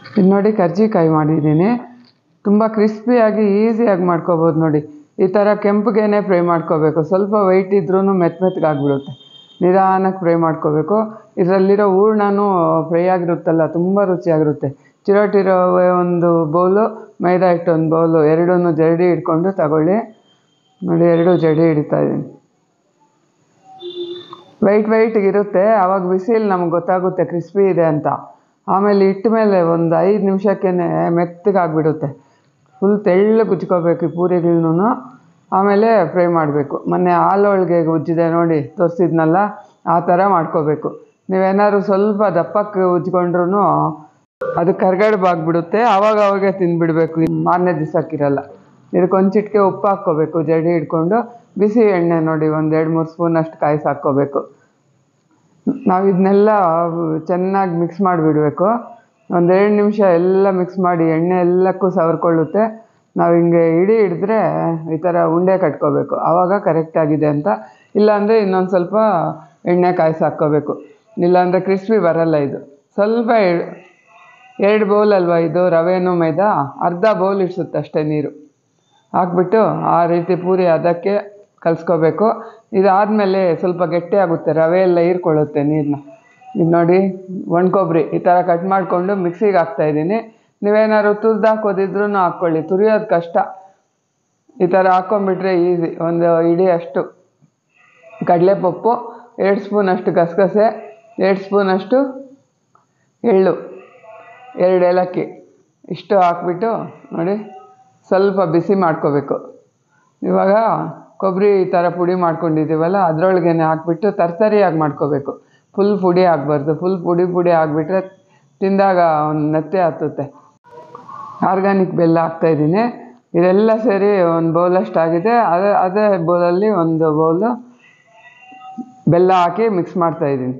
ಇದು ನೋಡಿ ಕರ್ಜಿಕಾಯಿ ಮಾಡಿದ್ದೀನಿ. ತುಂಬ ಕ್ರಿಸ್ಪಿಯಾಗಿ ಈಸಿಯಾಗಿ ಮಾಡ್ಕೋಬೋದು ನೋಡಿ. ಈ ಥರ ಕೆಂಪುಗೇನೆ ಫ್ರೈ ಮಾಡ್ಕೋಬೇಕು. ಸ್ವಲ್ಪ ವೆಯ್ಟ್ ಇದ್ರೂ ಮೆತ್ತಗಾಗ್ಬಿಡುತ್ತೆ. ನಿಧಾನಕ್ಕೆ ಫ್ರೈ ಮಾಡ್ಕೋಬೇಕು. ಇದರಲ್ಲಿರೋ ಹೂರ್ಣನೂ ಫ್ರೈ ಆಗಿರುತ್ತಲ್ಲ, ತುಂಬ ರುಚಿಯಾಗಿರುತ್ತೆ. ಚಿರೋಟಿ ರವೆ ಒಂದು ಬೌಲು, ಮೈದಾ ಹಿಟ್ಟು ಒಂದು ಬೌಲು, ಎರಡೂ ಜರಡಿ ಹಿಡ್ಕೊಂಡು ತಗೊಳ್ಳಿ. ನೋಡಿ, ಎರಡೂ ಜರಡಿ ಹಿಡಿತಾಯಿದ್ದೀನಿ. ವೈಟಿಗಿರುತ್ತೆ. ಆವಾಗ ಬಿಸಿಲು ನಮ್ಗೆ ಗೊತ್ತಾಗುತ್ತೆ ಕ್ರಿಸ್ಪಿ ಇದೆ ಅಂತ. ಆಮೇಲೆ ಇಟ್ಟ ಮೇಲೆ ಒಂದು 5 ನಿಮಿಷಕ್ಕೇ ಮೆತ್ತಗಾಗ್ಬಿಡುತ್ತೆ. ಫುಲ್ ತೆಳ್ಳಗೆ ಉಜ್ಕೋಬೇಕು ಈ ಪೂರಿಗಳನ್ನೂ. ಆಮೇಲೆ ಫ್ರೈ ಮಾಡಬೇಕು. ಮೊನ್ನೆ ಹಾಲೊಳಗೆ ಉಜ್ಜಿದೆ ನೋಡಿ, ತೋರಿಸಿದ್ನಲ್ಲ, ಆ ಥರ ಮಾಡ್ಕೋಬೇಕು. ನೀವೇನಾದ್ರು ಸ್ವಲ್ಪ ದಪ್ಪಕ್ಕೆ ಉಜ್ಕೊಂಡ್ರೂ ಅದು ಕರ್ಗಡ್ಬಾಗ್ಬಿಡುತ್ತೆ. ಆವಾಗೇ ತಿಂದುಬಿಡ್ಬೇಕು, ಮಾರನೇ ದಿವಸಕ್ಕಿರಲ್ಲ. ಇದಕ್ಕೊಂದು ಚಿಟಿಕೆ ಉಪ್ಪು ಹಾಕ್ಕೋಬೇಕು. ಜರಡಿ ಹಿಡ್ಕೊಂಡು ಬಿಸಿ ಎಣ್ಣೆ ನೋಡಿ, ಒಂದು 2-3 ಸ್ಪೂನಷ್ಟು ಕಾಯಿಸಿ ಹಾಕ್ಕೋಬೇಕು. ನಾವು ಇದನ್ನೆಲ್ಲ ಚೆನ್ನಾಗಿ ಮಿಕ್ಸ್ ಮಾಡಿಬಿಡಬೇಕು. ಒಂದು 2 ನಿಮಿಷ ಎಲ್ಲ ಮಿಕ್ಸ್ ಮಾಡಿ ಎಣ್ಣೆ ಎಲ್ಲಕ್ಕೂ ಸವರ್ಕೊಳ್ಳುತ್ತೆ. ನಾವು ಹಿಂಗೆ ಹಿಡಿದ್ರೆ ಈ ಥರ ಉಂಡೆ ಕಟ್ಕೋಬೇಕು. ಆವಾಗ ಕರೆಕ್ಟಾಗಿದೆ ಅಂತ. ಇಲ್ಲಾಂದರೆ ಇನ್ನೊಂದು ಸ್ವಲ್ಪ ಎಣ್ಣೆ ಕಾಯಿಸಿ ಹಾಕ್ಕೋಬೇಕು. ಇಲ್ಲಾಂದರೆ ಕ್ರಿಸ್ಪಿ ಬರಲ್ಲ ಇದು. ಸ್ವಲ್ಪ 2 ಬೌಲ್ ಅಲ್ವಾ ಇದು, ರವೆನೂ ಮೈದಾ, ಅರ್ಧ ಬೌಲ್ ಇಡ್ಸುತ್ತೆ ಅಷ್ಟೇ ನೀರು ಹಾಕ್ಬಿಟ್ಟು ಆ ರೀತಿ ಪೂರಿ ಅದಕ್ಕೆ ಕಲಿಸ್ಕೋಬೇಕು. ಇದಾದಮೇಲೆ ಸ್ವಲ್ಪ ಗಟ್ಟಿ ಆಗುತ್ತೆ, ರವೆ ಎಲ್ಲ ಹೀರ್ಕೊಳ್ಳುತ್ತೆ ನೀರನ್ನ. ಇದು ನೋಡಿ, ಒಣಕೊಬ್ಬರಿ ಈ ಥರ ಕಟ್ ಮಾಡಿಕೊಂಡು ಮಿಕ್ಸಿಗೆ ಹಾಕ್ತಾಯಿದ್ದೀನಿ. ನೀವೇನಾದ್ರು ತುರಿದು ಹಾಕೋದಿದ್ರೂ ಹಾಕ್ಕೊಳ್ಳಿ, ತುರಿಯೋದು ಕಷ್ಟ. ಈ ಥರ ಹಾಕ್ಕೊಂಬಿಟ್ರೆ ಈಸಿ. ಒಂದು ಇಡೀ ಅಷ್ಟು ಕಡಲೆಪಪ್ಪು, 2 ಸ್ಪೂನಷ್ಟು ಗಸಗಸೆ, 2 ಸ್ಪೂನಷ್ಟು ಎಳ್ಳು, 2 ಏಲಕ್ಕಿ, ಇಷ್ಟು ಹಾಕ್ಬಿಟ್ಟು ನೋಡಿ ಸ್ವಲ್ಪ ಬಿಸಿ ಮಾಡ್ಕೋಬೇಕು. ಇವಾಗ ಕೊಬ್ಬರಿ ಈ ಥರ ಪುಡಿ ಮಾಡ್ಕೊಂಡಿದ್ದೀವಲ್ಲ, ಅದರೊಳಗೇ ಹಾಕ್ಬಿಟ್ಟು ತರ್ತರಿಯಾಗಿ ಮಾಡ್ಕೋಬೇಕು. ಫುಲ್ ಪುಡಿ ಆಗಬಾರ್ದು. ಫುಲ್ ಪುಡಿ ಆಗಿಬಿಟ್ರೆ ತಿಂದಾಗ ಒಂದು ನೆತ್ತೆ ಹತ್ತುತ್ತೆ. ಆರ್ಗ್ಯಾನಿಕ್ ಬೆಲ್ಲ ಹಾಕ್ತಾಯಿದ್ದೀನಿ. ಇದೆಲ್ಲ ಸೇರಿ ಒಂದು ಬೌಲಷ್ಟು ಆಗಿದೆ. ಅದೇ ಬೌಲಲ್ಲಿ ಒಂದು ಬೌಲು ಬೆಲ್ಲ ಹಾಕಿ ಮಿಕ್ಸ್ ಮಾಡ್ತಾಯಿದ್ದೀನಿ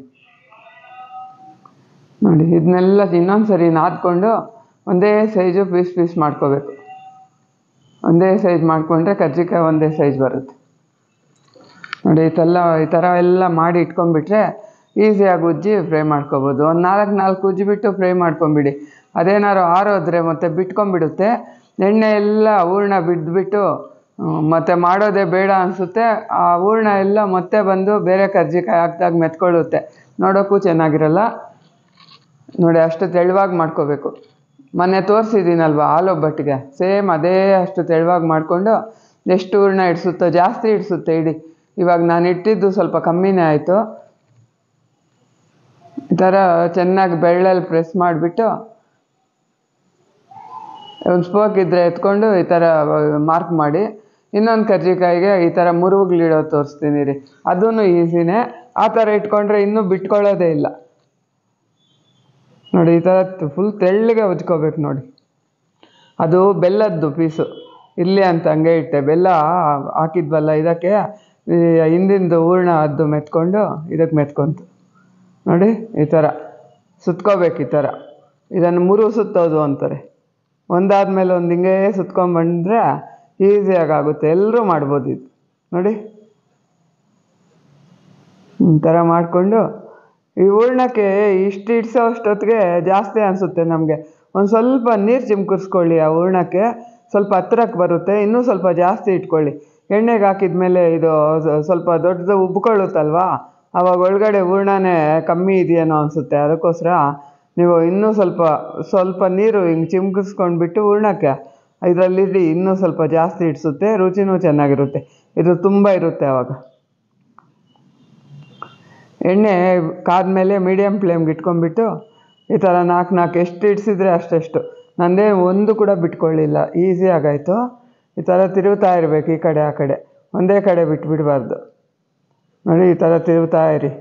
ನೋಡಿ. ಇದನ್ನೆಲ್ಲ ಇನ್ನೊಂದು ಸರಿ ನಾದ್ಕೊಂಡು ಒಂದೇ ಸೈಜು ಪೀಸ್ ಮಾಡ್ಕೋಬೇಕು. ಒಂದೇ ಸೈಜ್ ಮಾಡಿಕೊಂಡ್ರೆ ಕರ್ಜಿಕಾಯಿ ಒಂದೇ ಸೈಜ್ ಬರುತ್ತೆ ನೋಡಿ. ಈ ಥರ ಎಲ್ಲ ಮಾಡಿ ಇಟ್ಕೊಂಡ್ಬಿಟ್ರೆ ಈಸಿಯಾಗಿ ಉಜ್ಜಿ ಫ್ರೈ ಮಾಡ್ಕೊಬೋದು. ಒಂದು 4 ಉಜ್ಜಿಬಿಟ್ಟು ಫ್ರೈ ಮಾಡ್ಕೊಂಬಿಡಿ. ಅದೇನಾದ್ರು ಆರೋದ್ರೆ ಮತ್ತೆ ಬಿಟ್ಕೊಂಡ್ಬಿಡುತ್ತೆ. ಎಣ್ಣೆ ಎಲ್ಲ ಹೂರ್ಣ ಬಿದ್ದುಬಿಟ್ಟು ಮತ್ತು ಮಾಡೋದೇ ಬೇಡ ಅನಿಸುತ್ತೆ. ಆ ಹೂರ್ಣ ಎಲ್ಲ ಮತ್ತೆ ಬಂದು ಬೇರೆ ಕರ್ಜಿಕಾಯಿ ಹಾಕ್ದಾಗ ಮೆತ್ಕೊಳ್ಳುತ್ತೆ, ನೋಡೋಕ್ಕೂ ಚೆನ್ನಾಗಿರಲ್ಲ ನೋಡಿ. ಅಷ್ಟು ತೆಳುವಾಗಿ ಮಾಡ್ಕೋಬೇಕು. ಮೊನ್ನೆ ತೋರಿಸಿದ್ದೀನಲ್ವ ಹಾಲೊಬ್ಬಟ್ಟಿಗೆ, ಸೇಮ್ ಅದೇ ಅಷ್ಟು ತೆಳುವಾಗಿ ಮಾಡಿಕೊಂಡು ಎಷ್ಟು ಹೂರ್ಣ ಇಡಿಸುತ್ತೋ, ಜಾಸ್ತಿ ಇಡಿಸುತ್ತೆ ಇಡಿ. ಇವಾಗ ನಾನು ಇಟ್ಟಿದ್ದು ಸ್ವಲ್ಪ ಕಮ್ಮಿನೇ ಆಯಿತು. ಈ ಥರ ಚೆನ್ನಾಗಿ ಬೆಳ್ಳಲ್ಲಿ ಪ್ರೆಸ್ ಮಾಡಿಬಿಟ್ಟು ಒಂದು ಸ್ಪೋಕ್ ಇದ್ದರೆ ಎತ್ಕೊಂಡು ಈ ಥರ ಮಾರ್ಕ್ ಮಾಡಿ. ಇನ್ನೊಂದು ಕರ್ಜಿಕಾಯಿಗೆ ಈ ಥರ ಮುರುವುಗಳಿಡೋದು ತೋರಿಸ್ತೀನಿ ರೀ, ಅದೂ ಈಸಿನೇ. ಆ ಥರ ಇಟ್ಕೊಂಡ್ರೆ ಇನ್ನೂ ಬಿಟ್ಕೊಳ್ಳೋದೇ ಇಲ್ಲ ನೋಡಿ. ಈ ಥರ ಫುಲ್ ತೆಳ್ಳಗೆ ಉಜ್ಕೋಬೇಕು ನೋಡಿ. ಅದು ಬೆಲ್ಲದ್ದು ಪೀಸು ಇಲ್ಲಿ ಅಂತ ಹಂಗೆ ಇಟ್ಟೆ. ಬೆಲ್ಲ ಹಾಕಿದ್ವಲ್ಲ ಇದಕ್ಕೆ, ಹಿಂದಿಂದು ಹೂರ್ಣ ಅದು ಮೆತ್ಕೊಂಡು ಇದಕ್ಕೆ ಮೆತ್ಕೊಂತು ನೋಡಿ. ಈ ಥರ ಸುತ್ಕೋಬೇಕು. ಈ ಥರ ಇದನ್ನು ಮುರುವು ಸುತ್ತೋದು ಅಂತಾರೆ. ಒಂದಾದ್ಮೇಲೆ ಒಂದು ಹಿಂಗೆ ಸುತ್ಕೊಂಡ್ಬಂದರೆ ಈಸಿಯಾಗಿ ಆಗುತ್ತೆ. ಎಲ್ಲರೂ ಮಾಡ್ಬೋದು ಇದು ನೋಡಿ. ಈ ಥರ ಮಾಡಿಕೊಂಡು ಈ ಹೂರ್ಣಕ್ಕೆ ಇಷ್ಟು ಇಡ್ಸೋ ಅಷ್ಟೊತ್ತಿಗೆ ಜಾಸ್ತಿ ಅನಿಸುತ್ತೆ ನಮಗೆ. ಒಂದು ಸ್ವಲ್ಪ ನೀರು ಚಿಮ್ಕಿಸ್ಕೊಳ್ಳಿ ಆ ಹೂರ್ಣಕ್ಕೆ, ಸ್ವಲ್ಪ ಹತ್ರಕ್ಕೆ ಬರುತ್ತೆ. ಇನ್ನೂ ಸ್ವಲ್ಪ ಜಾಸ್ತಿ ಇಟ್ಕೊಳ್ಳಿ. ಎಣ್ಣೆಗೆ ಹಾಕಿದ್ಮೇಲೆ ಇದು ಸ್ವಲ್ಪ ದೊಡ್ಡದು ಉಬ್ಕೊಳ್ಳುತ್ತಲ್ವ, ಆವಾಗ ಒಳಗಡೆ ಹೂರ್ಣನೇ ಕಮ್ಮಿ ಇದೆಯೇನೋ ಅನಿಸುತ್ತೆ. ಅದಕ್ಕೋಸ್ಕರ ನೀವು ಇನ್ನೂ ಸ್ವಲ್ಪ ನೀರು ಹಿಂಗೆ ಚಿಮ್ಕಿಸ್ಕೊಂಡ್ಬಿಟ್ಟು ಹೂರ್ಣಕ್ಕೆ ಇದರಲ್ಲಿದ್ದು ಇನ್ನೂ ಸ್ವಲ್ಪ ಜಾಸ್ತಿ ಇಡಿಸುತ್ತೆ, ರುಚಿನೂ ಚೆನ್ನಾಗಿರುತ್ತೆ. ಇದು ತುಂಬ ಇರುತ್ತೆ. ಆವಾಗ ಎಣ್ಣೆ ಕಾದ್ಮೇಲೆ ಮೀಡಿಯಮ್ ಫ್ಲೇಮ್ಗೆ ಇಟ್ಕೊಂಡ್ಬಿಟ್ಟು ಈ ಥರ 4 ಎಷ್ಟು ಇಡಿಸಿದ್ರೆ ಅಷ್ಟೆಷ್ಟು. ನಂದೇ ಒಂದು ಕೂಡ ಬಿಟ್ಕೊಳ್ಳಿಲ್ಲ, ಈಸಿ ಆಗಾಯಿತು. ಈ ಥರ ತಿರುಗ್ತಾ ಇರಬೇಕು, ಈ ಕಡೆ ಆ ಕಡೆ, ಒಂದೇ ಕಡೆ ಬಿಟ್ಬಿಡಬಾರ್ದು ನೋಡಿ. ಈ ಥರ ತಿರುಗ್ತಾ ಇರಿ.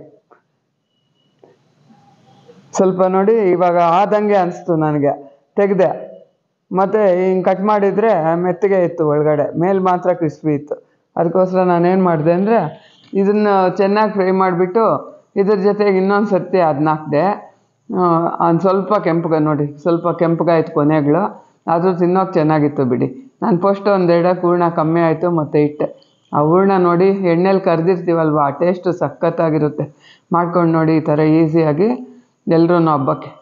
ಸ್ವಲ್ಪ ನೋಡಿ, ಇವಾಗ ಆದಂಗೆ ಅನಿಸ್ತು ನನಗೆ, ತೆಗೆದೆ. ಮತ್ತು ಹಿಂಗೆ ಕಟ್ ಮಾಡಿದರೆ ಮೆತ್ತಗೆ ಇತ್ತು, ಒಳಗಡೆ ಮೇಲೆ ಮಾತ್ರ ಕ್ರಿಸ್ಪಿ ಇತ್ತು. ಅದಕ್ಕೋಸ್ಕರ ನಾನೇನು ಮಾಡಿದೆ ಅಂದರೆ ಇದನ್ನು ಚೆನ್ನಾಗಿ ಫ್ರೈ ಮಾಡಿಬಿಟ್ಟು ಇದ್ರ ಜೊತೆಗೆ ಇನ್ನೊಂದು ಸರ್ತಿ ಅದನ್ನ ಹಾಕಿದೆ. ಒಂದು ಸ್ವಲ್ಪ ಕೆಂಪಗೆ ನೋಡಿ, ಸ್ವಲ್ಪ ಕೆಂಪಗಾಯ್ತು ಕೊನೆಗಳು, ಆದರೂ ತಿನ್ನೋಕೆ ಚೆನ್ನಾಗಿತ್ತು ಬಿಡಿ. ನಾನು ಫಸ್ಟ್ ಒಂದೆರಡು ಹೂರ್ಣ ಕಮ್ಮಿ ಆಯಿತು ಮತ್ತು ಇಟ್ಟೆ. ಆ ಹೂರ್ಣ ನೋಡಿ ಎಣ್ಣೆಲಿ ಕರೆದಿರ್ತೀವಲ್ವ, ಆ ಟೇಸ್ಟು ಸಖತ್ತಾಗಿರುತ್ತೆ. ಮಾಡ್ಕೊಂಡು ನೋಡಿ ಈ ಥರ ಈಸಿಯಾಗಿ ಎಲ್ಲರೂ ಹಬ್ಬಕ್ಕೆ.